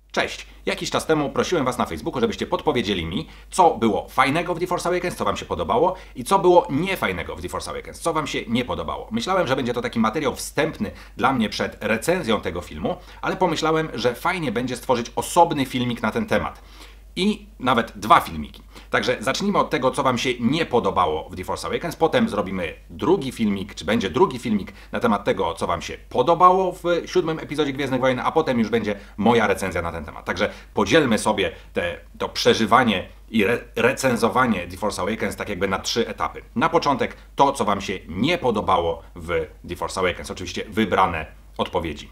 Cześć! Jakiś czas temu prosiłem Was na Facebooku, żebyście podpowiedzieli mi, co było fajnego w The Force Awakens, co Wam się podobało i co było niefajnego w The Force Awakens, co Wam się nie podobało. Myślałem, że będzie to taki materiał wstępny dla mnie przed recenzją tego filmu, ale pomyślałem, że fajnie będzie stworzyć osobny filmik na ten temat. I nawet dwa filmiki. Także zacznijmy od tego, co Wam się nie podobało w The Force Awakens, potem zrobimy drugi filmik, czy będzie drugi filmik na temat tego, co Wam się podobało w 7. epizodzie Gwiezdnych Wojen, a potem już będzie moja recenzja na ten temat. Także podzielmy sobie to przeżywanie i recenzowanie The Force Awakens tak jakby na 3 etapy. Na początek to, co Wam się nie podobało w The Force Awakens. Oczywiście wybrane odpowiedzi.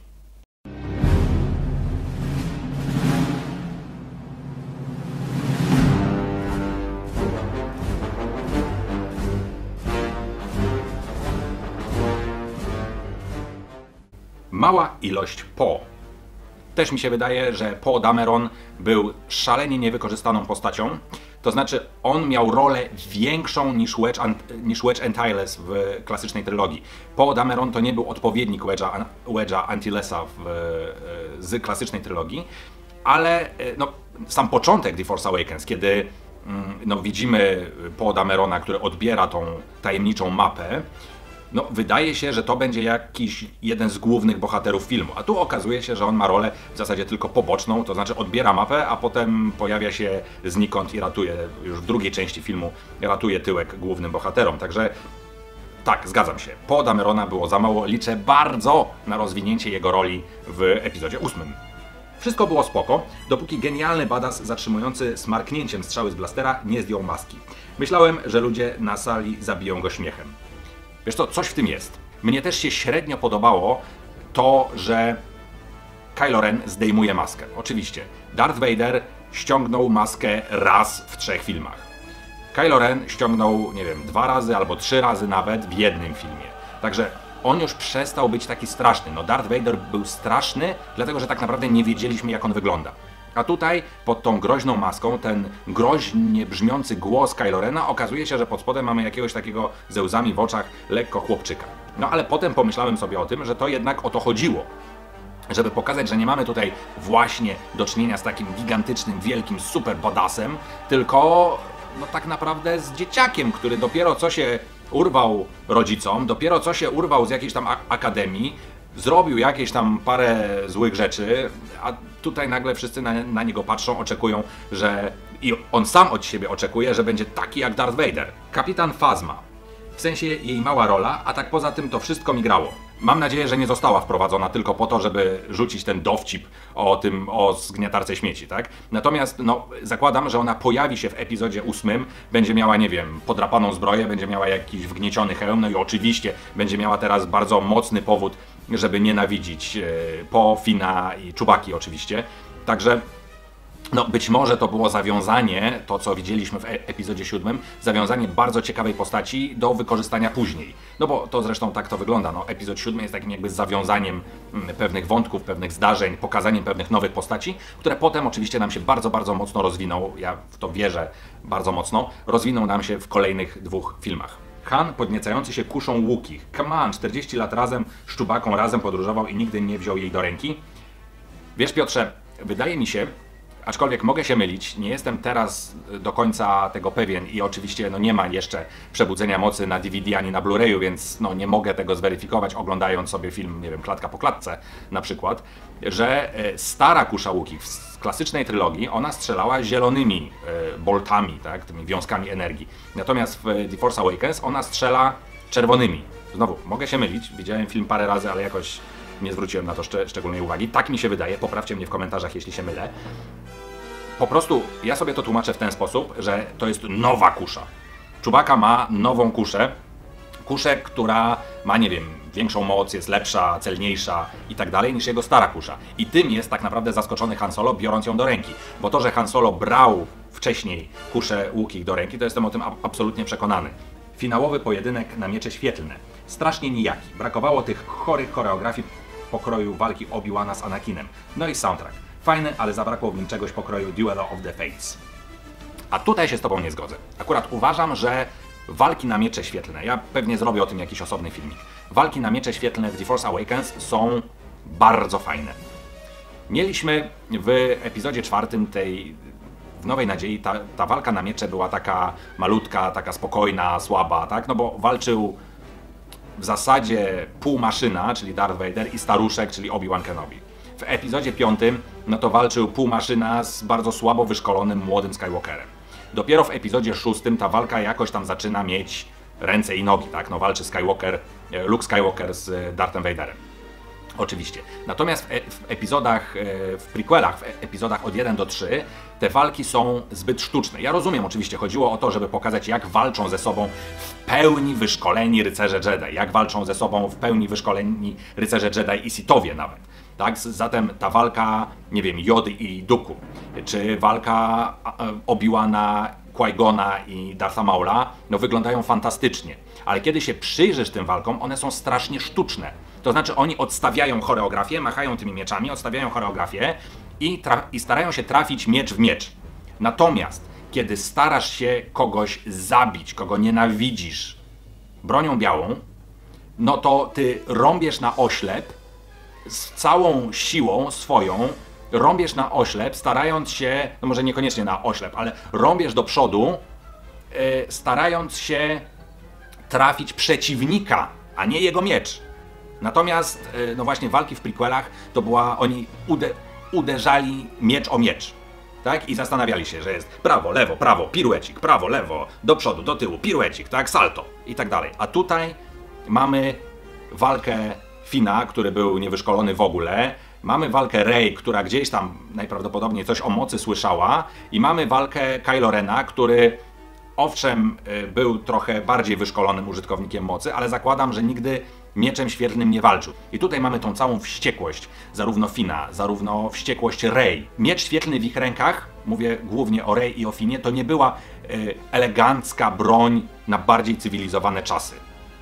Mała ilość Poe. Też mi się wydaje, że Poe Dameron był szalenie niewykorzystaną postacią. To znaczy, on miał rolę większą niż Wedge Antilles w klasycznej trylogii. Poe Dameron to nie był odpowiednik Wedge'a Antillesa z klasycznej trylogii, ale no, sam początek The Force Awakens, kiedy widzimy Poe Damerona, który odbiera tą tajemniczą mapę, no, wydaje się, że to będzie jakiś jeden z głównych bohaterów filmu, a tu okazuje się, że on ma rolę w zasadzie tylko poboczną, to znaczy odbiera mapę, a potem pojawia się znikąd i ratuje, już w drugiej części filmu, ratuje tyłek głównym bohaterom, także tak, zgadzam się, Poe Damerona było za mało, liczę bardzo na rozwinięcie jego roli w epizodzie 8. Wszystko było spoko, dopóki genialny badass zatrzymujący smarknięciem strzały z blastera nie zdjął maski. Myślałem, że ludzie na sali zabiją go śmiechem. Wiesz co, coś w tym jest. Mnie też się średnio podobało to, że Kylo Ren zdejmuje maskę. Oczywiście, Darth Vader ściągnął maskę raz w 3 filmach. Kylo Ren ściągnął, nie wiem, 2 razy albo 3 razy nawet w jednym filmie. Także on już przestał być taki straszny. No Darth Vader był straszny, dlatego że tak naprawdę nie wiedzieliśmy, jak on wygląda. A tutaj, pod tą groźną maską, ten groźnie brzmiący głos Kylo Rena, okazuje się, że pod spodem mamy jakiegoś takiego ze łzami w oczach lekko chłopczyka. No ale potem pomyślałem sobie o tym, że to jednak o to chodziło. Żeby pokazać, że nie mamy tutaj właśnie do czynienia z takim gigantycznym, wielkim super badassem, tylko no tak naprawdę z dzieciakiem, który dopiero co się urwał rodzicom, dopiero co się urwał z jakiejś tam akademii, zrobił jakieś tam parę złych rzeczy, a tutaj nagle wszyscy na niego patrzą, oczekują, że i on sam od siebie oczekuje, że będzie taki jak Darth Vader. Kapitan Phasma. W sensie jej mała rola, a tak poza tym to wszystko mi grało. Mam nadzieję, że nie została wprowadzona tylko po to, żeby rzucić ten dowcip o zgniatarce śmieci, tak? Natomiast no, zakładam, że ona pojawi się w epizodzie 8, będzie miała, nie wiem, podrapaną zbroję, będzie miała jakiś wgnieciony hełm, no i oczywiście będzie miała teraz bardzo mocny powód, żeby nienawidzić Poe, Fina i Chewbacci oczywiście. Także no, być może to było zawiązanie, to co widzieliśmy w epizodzie 7, zawiązanie bardzo ciekawej postaci do wykorzystania później. No bo to zresztą tak to wygląda, no, epizod 7 jest takim jakby zawiązaniem pewnych wątków, pewnych zdarzeń, pokazaniem pewnych nowych postaci, które potem oczywiście nam się bardzo, bardzo mocno rozwiną, ja w to wierzę bardzo mocno, rozwiną nam się w kolejnych 2 filmach. Han podniecający się kuszą Wookiees. Come on, 40 lat razem z Chewbacą razem podróżował i nigdy nie wziął jej do ręki. Wiesz, Piotrze, wydaje mi się, aczkolwiek mogę się mylić, nie jestem teraz do końca tego pewien i oczywiście no, nie ma jeszcze Przebudzenia Mocy na DVD ani na Blu-rayu, więc no, nie mogę tego zweryfikować oglądając sobie film, nie wiem, klatka po klatce na przykład, że stara kusza Wookiees z klasycznej trylogii, ona strzelała zielonymi boltami, tak, tymi wiązkami energii. Natomiast w The Force Awakens ona strzela czerwonymi. Znowu, mogę się mylić, widziałem film parę razy, ale jakoś nie zwróciłem na to szczególnej uwagi. Tak mi się wydaje, poprawcie mnie w komentarzach, jeśli się mylę. Po prostu ja sobie to tłumaczę w ten sposób, że to jest nowa kusza. Chewbacca ma nową kuszę. Kuszę, która ma, nie wiem, większą moc, jest lepsza, celniejsza i tak dalej niż jego stara kusza. I tym jest tak naprawdę zaskoczony Han Solo, biorąc ją do ręki. Bo to, że Han Solo brał wcześniej kuszę Wookiees do ręki, to jestem o tym absolutnie przekonany. Finałowy pojedynek na miecze świetlne. Strasznie nijaki. Brakowało tych chorych choreografii pokroju walki Obi-Wana z Anakinem. No i soundtrack. Fajny, ale zabrakło w nim czegoś pokroju Duel of the Fates. A tutaj się z Tobą nie zgodzę. Akurat uważam, że walki na miecze świetlne, ja pewnie zrobię o tym jakiś osobny filmik, walki na miecze świetlne w The Force Awakens są bardzo fajne. Mieliśmy w epizodzie 4 w Nowej Nadziei ta walka na miecze była taka malutka, taka spokojna, słaba, tak? No bo walczył w zasadzie półmaszyna, czyli Darth Vader, i staruszek, czyli Obi-Wan Kenobi. W epizodzie 5 no to walczył półmaszyna z bardzo słabo wyszkolonym młodym Skywalkerem. Dopiero w epizodzie 6 ta walka jakoś tam zaczyna mieć ręce i nogi, tak? No walczy Luke Skywalker z Darthem Vaderem. Oczywiście. Natomiast w epizodach, w prequelach, w epizodach od 1 do 3 te walki są zbyt sztuczne. Ja rozumiem, oczywiście chodziło o to, żeby pokazać, jak walczą ze sobą w pełni wyszkoleni rycerze Jedi, jak walczą ze sobą w pełni wyszkoleni rycerze Jedi i Sithowie nawet. Tak? Zatem ta walka, nie wiem, Jody i Dooku, czy walka Obi-Wana, Qui-Gona i Dartha Maula, no wyglądają fantastycznie. Ale kiedy się przyjrzysz tym walkom, one są strasznie sztuczne. To znaczy oni odstawiają choreografię, machają tymi mieczami, odstawiają choreografię i starają się trafić miecz w miecz. Natomiast kiedy starasz się kogoś zabić, kogo nienawidzisz bronią białą, no to ty rąbiesz na oślep z całą siłą swoją, rąbiesz na oślep, starając się, no może niekoniecznie na oślep, ale rąbiesz do przodu, starając się trafić przeciwnika, a nie jego miecz. Natomiast, no właśnie, walki w prequelach to była, oni uderzali miecz o miecz, tak? I zastanawiali się, że jest prawo, piruecik, prawo, lewo, do przodu, do tyłu, piruecik, tak? Salto i tak dalej. A tutaj mamy walkę Fina, który był niewyszkolony w ogóle, mamy walkę Rey, która gdzieś tam najprawdopodobniej coś o mocy słyszała, i mamy walkę Kylo Rena, który owszem był trochę bardziej wyszkolonym użytkownikiem mocy, ale zakładam, że nigdy mieczem świetlnym nie walczył. I tutaj mamy tą całą wściekłość, zarówno Fina, zarówno wściekłość Rey. Miecz świetlny w ich rękach, mówię głównie o Rey i o Finie, to nie była elegancka broń na bardziej cywilizowane czasy.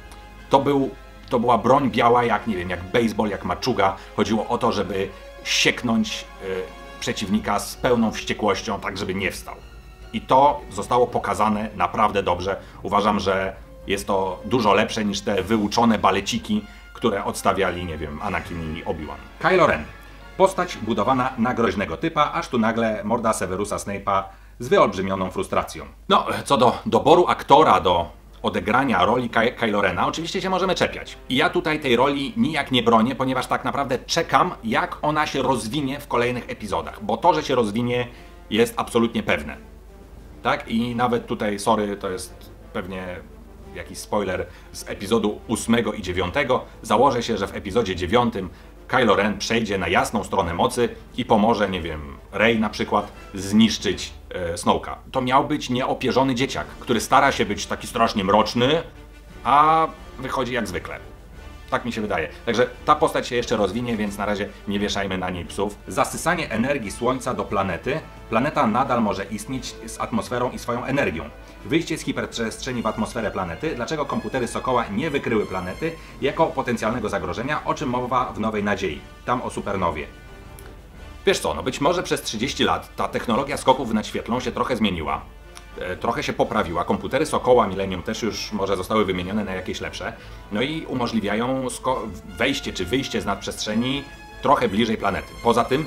To była broń biała jak, nie wiem, jak baseball, jak maczuga. Chodziło o to, żeby sieknąć przeciwnika z pełną wściekłością, tak żeby nie wstał. I to zostało pokazane naprawdę dobrze. Uważam, że jest to dużo lepsze niż te wyuczone baleciki, które odstawiali, nie wiem, Anakin i Obi-Wan. Kylo Ren. Postać budowana na groźnego typa, aż tu nagle morda Severusa Snape'a z wyolbrzymioną frustracją. No, co do doboru aktora do odegrania roli Kylo Rena, oczywiście się możemy czepiać. I ja tutaj tej roli nijak nie bronię, ponieważ tak naprawdę czekam, jak ona się rozwinie w kolejnych epizodach. Bo to, że się rozwinie, jest absolutnie pewne. Tak? I nawet tutaj, sorry, to jest pewnie jakiś spoiler z epizodu 8 i 9. Założę się, że w epizodzie 9 Kylo Ren przejdzie na jasną stronę mocy i pomoże, nie wiem, Rey na przykład zniszczyć Snoke'a. To miał być nieopierzony dzieciak, który stara się być taki strasznie mroczny, a wychodzi jak zwykle. Tak mi się wydaje. Także ta postać się jeszcze rozwinie, więc na razie nie wieszajmy na niej psów. Zasysanie energii Słońca do planety. Planeta nadal może istnieć z atmosferą i swoją energią. Wyjście z hiperprzestrzeni w atmosferę planety. Dlaczego komputery Sokoła nie wykryły planety jako potencjalnego zagrożenia, o czym mowa w Nowej Nadziei. Tam o supernowie. Wiesz co, no być może przez 30 lat ta technologia skoków w nadświetlną się trochę zmieniła. Trochę się poprawiła. Komputery Sokoła Millennium też już może zostały wymienione na jakieś lepsze. No i umożliwiają wejście czy wyjście z nadprzestrzeni trochę bliżej planety. Poza tym,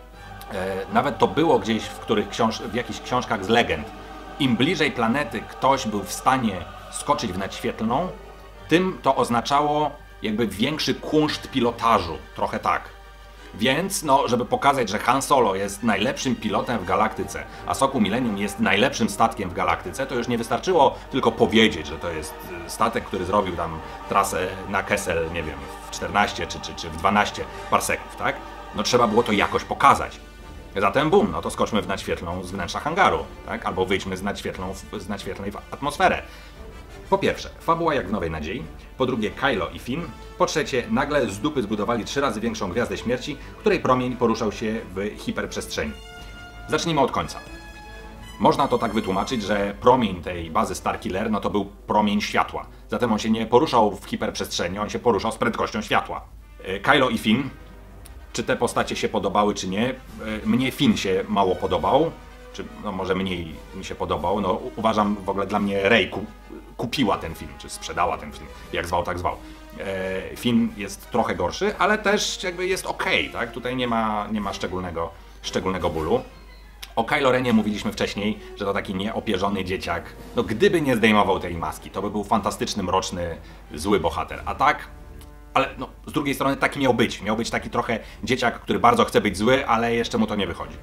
nawet to było gdzieś w jakichś książkach z legend. Im bliżej planety ktoś był w stanie skoczyć w nadświetlną, tym to oznaczało jakby większy kunszt pilotażu. Trochę tak. Więc, no, żeby pokazać, że Han Solo jest najlepszym pilotem w galaktyce, a Sokół Millennium jest najlepszym statkiem w galaktyce, to już nie wystarczyło tylko powiedzieć, że to jest statek, który zrobił tam trasę na Kessel, nie wiem, w 14 czy w 12 parseków, tak? No trzeba było to jakoś pokazać. Zatem bum, no to skoczmy w nadświetlną z wnętrza hangaru, tak? Albo wyjdźmy z nadświetlnej w atmosferę. Po pierwsze, fabuła jak w Nowej Nadziei, po drugie Kylo i Finn, po trzecie nagle z dupy zbudowali 3 razy większą Gwiazdę Śmierci, której promień poruszał się w hiperprzestrzeni. Zacznijmy od końca. Można to tak wytłumaczyć, że promień tej bazy Starkiller, no to był promień światła. Zatem on się nie poruszał w hiperprzestrzeni, on się poruszał z prędkością światła. Kylo i Finn, czy te postacie się podobały, czy nie? Mnie Finn się mało podobał. czy no może mniej mi się podobał. No, uważam, w ogóle dla mnie Rey kupiła ten film, czy sprzedała ten film, jak zwał, tak zwał. Film jest trochę gorszy, ale też jakby jest okej, tak? Tutaj nie ma szczególnego bólu. O Kylo Renie mówiliśmy wcześniej, że to taki nieopierzony dzieciak. No gdyby nie zdejmował tej maski, to by był fantastyczny, mroczny, zły bohater. A tak, ale no, z drugiej strony taki miał być. Miał być taki trochę dzieciak, który bardzo chce być zły, ale jeszcze mu to nie wychodzi.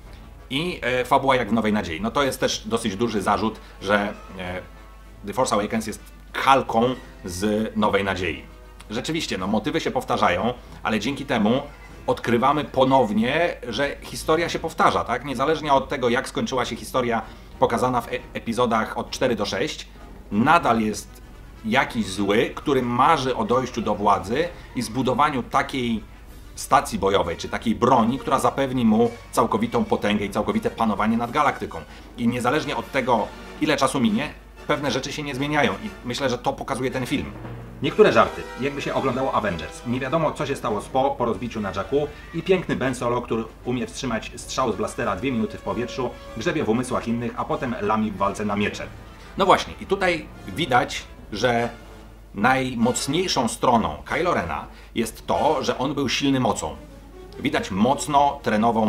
I fabuła jak w Nowej Nadziei. No to jest też dosyć duży zarzut, że The Force Awakens jest kalką z Nowej Nadziei. Rzeczywiście, no motywy się powtarzają, ale dzięki temu odkrywamy ponownie, że historia się powtarza, tak? Niezależnie od tego, jak skończyła się historia pokazana w epizodach od 4 do 6, nadal jest jakiś zły, który marzy o dojściu do władzy i zbudowaniu takiej stacji bojowej, czy takiej broni, która zapewni mu całkowitą potęgę i całkowite panowanie nad galaktyką. I niezależnie od tego, ile czasu minie, pewne rzeczy się nie zmieniają i myślę, że to pokazuje ten film. Niektóre żarty, jakby się oglądało Avengers. Nie wiadomo, co się stało z po rozbiciu na Jakku i piękny Ben Solo, który umie wstrzymać strzał z blastera 2 minuty w powietrzu, grzebie w umysłach innych, a potem lami w walce na miecze. No właśnie, i tutaj widać, że najmocniejszą stroną Kylo Rena jest to, że on był silny mocą. Widać mocno trenową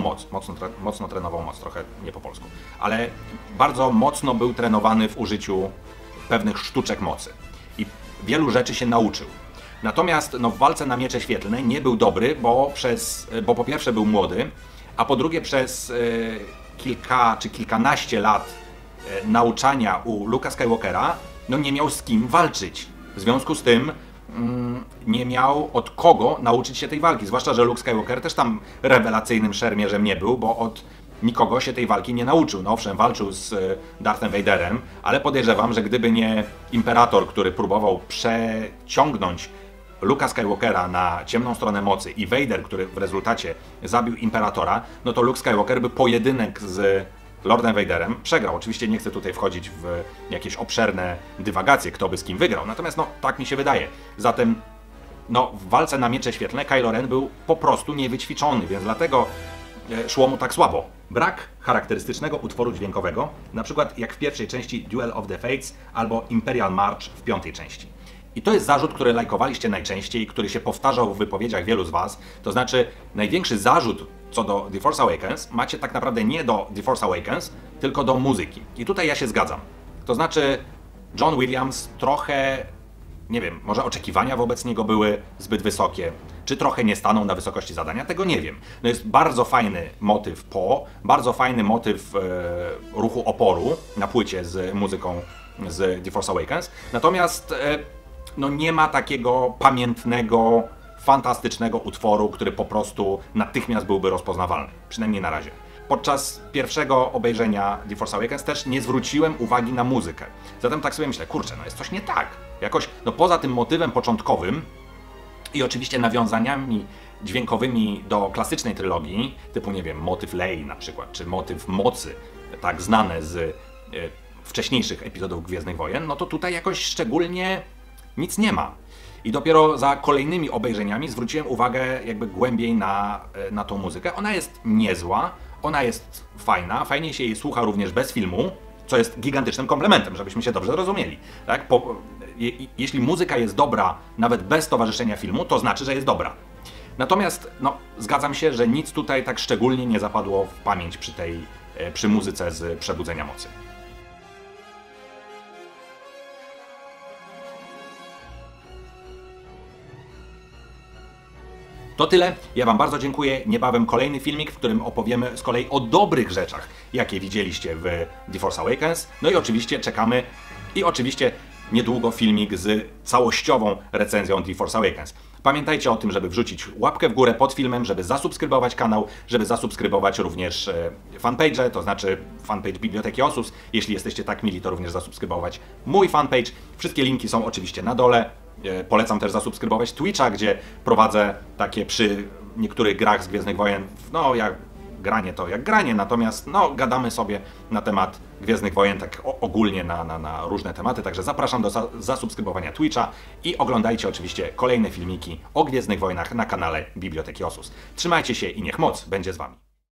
moc, trochę nie po polsku, ale bardzo mocno był trenowany w użyciu pewnych sztuczek mocy i wielu rzeczy się nauczył. Natomiast no, w walce na miecze świetlne nie był dobry, bo po pierwsze był młody, a po drugie przez kilka czy kilkanaście lat nauczania u Luke'a Skywalkera no, nie miał z kim walczyć. W związku z tym nie miał od kogo nauczyć się tej walki. Zwłaszcza, że Luke Skywalker też tam rewelacyjnym szermierzem nie był, bo od nikogo się tej walki nie nauczył. No owszem, walczył z Darthem Vaderem, ale podejrzewam, że gdyby nie Imperator, który próbował przeciągnąć Luke'a Skywalkera na ciemną stronę mocy i Vader, który w rezultacie zabił Imperatora, no to Luke Skywalker by pojedynek z Lordem Vaderem przegrał. Oczywiście nie chcę tutaj wchodzić w jakieś obszerne dywagacje, kto by z kim wygrał. Natomiast no, tak mi się wydaje. Zatem no, w walce na miecze świetlne Kylo Ren był po prostu niewyćwiczony, więc dlatego szło mu tak słabo. Brak charakterystycznego utworu dźwiękowego, na przykład jak w pierwszej części Duel of the Fates albo Imperial March w piątej części. I to jest zarzut, który lajkowaliście najczęściej, który się powtarzał w wypowiedziach wielu z was. To znaczy, największy zarzut co do The Force Awakens macie tak naprawdę nie do The Force Awakens, tylko do muzyki. I tutaj ja się zgadzam. To znaczy, John Williams trochę, nie wiem, może oczekiwania wobec niego były zbyt wysokie, czy trochę nie stanął na wysokości zadania, tego nie wiem. No jest bardzo fajny motyw bardzo fajny motyw ruchu oporu na płycie z muzyką z The Force Awakens, natomiast no nie ma takiego pamiętnego, fantastycznego utworu, który po prostu natychmiast byłby rozpoznawalny. Przynajmniej na razie. Podczas pierwszego obejrzenia The Force Awakens też nie zwróciłem uwagi na muzykę. Zatem tak sobie myślę, kurczę, no jest coś nie tak. Jakoś, no poza tym motywem początkowym i oczywiście nawiązaniami dźwiękowymi do klasycznej trylogii, typu, nie wiem, motyw Lei na przykład, czy motyw mocy, tak znane z wcześniejszych epizodów Gwiezdnych Wojen, no to tutaj jakoś szczególnie nic nie ma. I dopiero za kolejnymi obejrzeniami zwróciłem uwagę jakby głębiej na tą muzykę. Ona jest niezła, ona jest fajna, fajnie się jej słucha również bez filmu, co jest gigantycznym komplementem, żebyśmy się dobrze zrozumieli. Tak? Jeśli muzyka jest dobra nawet bez towarzyszenia filmu, to znaczy, że jest dobra. Natomiast no, zgadzam się, że nic tutaj tak szczególnie nie zapadło w pamięć przy muzyce z Przebudzenia Mocy. To tyle. Ja wam bardzo dziękuję. Niebawem kolejny filmik, w którym opowiemy z kolei o dobrych rzeczach, jakie widzieliście w The Force Awakens. No i oczywiście czekamy i oczywiście niedługo filmik z całościową recenzją The Force Awakens. Pamiętajcie o tym, żeby wrzucić łapkę w górę pod filmem, żeby zasubskrybować kanał, żeby zasubskrybować również fanpage, to znaczy fanpage Biblioteki Osus. Jeśli jesteście tak mili, to również zasubskrybować mój fanpage. Wszystkie linki są oczywiście na dole. Polecam też zasubskrybować Twitcha, gdzie prowadzę takie przy niektórych grach z Gwiezdnych Wojen, no jak granie to jak granie, natomiast no gadamy sobie na temat Gwiezdnych Wojen tak ogólnie na różne tematy, także zapraszam do zasubskrybowania Twitcha i oglądajcie oczywiście kolejne filmiki o Gwiezdnych Wojnach na kanale Biblioteki Osus. Trzymajcie się i niech moc będzie z wami.